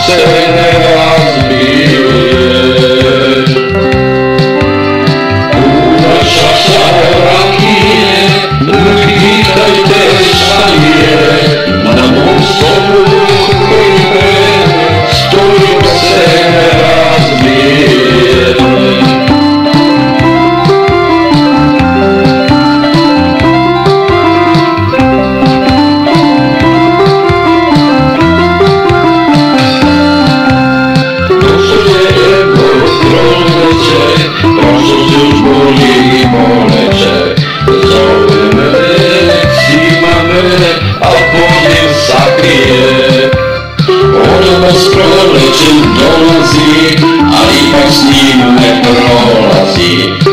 se ne razbije. Puna čaša rakije, pitajte šta je, na mom stolu hribe, stoji pa se ne razbije. Prošlo se už boli i boleće, zove me, cima me, a poziv sakrije. Ona bez prolećem dolazi, a ipak s njim ne prolazi.